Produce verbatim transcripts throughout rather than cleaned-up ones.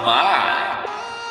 mal.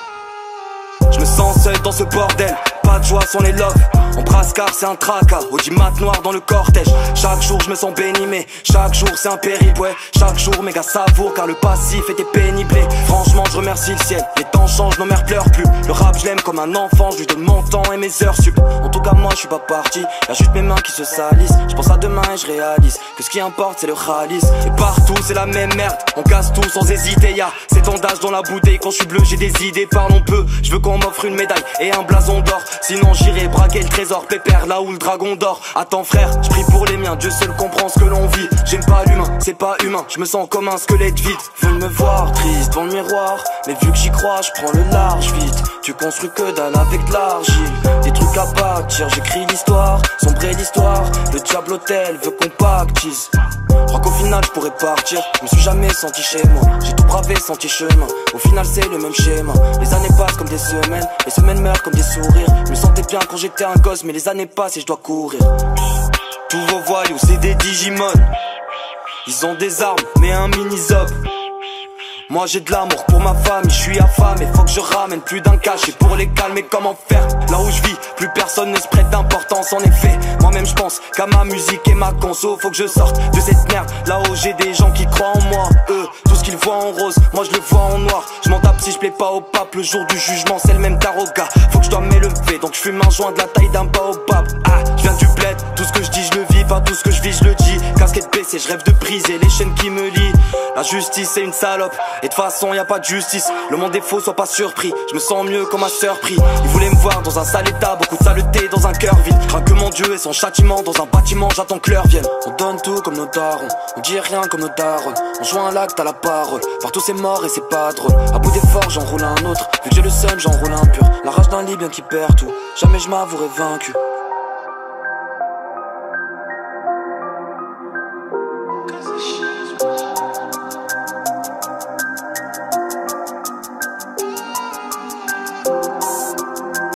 Je me sens seul dans ce bordel, pas de joie sans les love. En brascar c'est un tracas, audimat noir dans le cortège. Chaque jour je me sens béni mais chaque jour c'est un périple, ouais. Chaque jour méga savoure car le passif était pénible. Franchement je remercie le ciel, les temps changent, nos mères pleurent plus. Le rap je l'aime comme un enfant, je lui donne mon temps et mes heures sup. En tout cas moi je suis pas parti, y'a juste mes mains qui se salissent. Je pense à demain et je réalise que ce qui importe c'est le khalis. Et partout c'est la même merde, on casse tout sans hésiter. Y'a cet ondage dans la bouteille, quand je suis bleu j'ai des idées, parlons peu. Je veux qu'on m'offre une médaille et un blason d'or, sinon j'irai braquer le trésor pépère là où le dragon dort. Attends frère, je prie pour les miens, Dieu seul comprend ce que l'on vit. J'aime pas l'humain, c'est pas humain, je me sens comme un squelette vide. Veulent me voir triste dans le miroir, mais vu que j'y crois je prends le large vite. Tu construis que dalle avec de l'argile, des trucs à bâtir, j'écris l'histoire, sombrer l'histoire. Le diable hôtel veut qu'on pactise. Crois qu'au final je pourrais partir, je me suis jamais senti chez moi. J'ai tout bravé, senti chemin, au final c'est le même schéma. Les années passent comme des semaines, les semaines meurent comme des sourires. Je me sentais bien quand j'étais un gosse, mais les années passent et je dois courir. Tous vos voyous c'est des Digimon, ils ont des armes mais un mini-zob. Moi j'ai de l'amour pour ma famille, je suis affamé, faut que je ramène plus d'un cachet pour les calmer. Comment faire? Là où je vis, plus personne ne se prête d'importance. En effet, moi-même je pense qu'à ma musique et ma conso. Faut que je sorte de cette merde, là où j'ai des gens qui croient en moi. Eux, tout ce qu'ils voient en rose, moi je le vois en noir. Je m'en tape si je plais pas au pape, le jour du jugement c'est le même taroga. Faut que je dois m'élever, donc je fume un joint de la taille d'un baobab. Ah, je viens du bled, tout ce que je dis je le vis, pas tout ce que je vis je le dis. Casquette baissée, je rêve de briser les chaînes qui me lient. La justice c'est une salope, et de façon y a pas de justice. Le monde est faux, sois pas surpris, je me sens mieux quand ma sœur prie. Ils voulaient me voir dans un sale état, beaucoup de saleté dans un cœur vide. Crains que mon Dieu et son châtiment dans un bâtiment, j'attends que l'heure vienne. On donne tout comme nos darons, on dit rien comme nos darons. On joue un lac, t'as la parole, partout c'est mort et c'est pas drôle. À bout d'effort j'en roule un autre, vu que j'ai le seum j'en roule un pur. La rage d'un Libyen qui perd tout, jamais je m'avouerai vaincu. Cause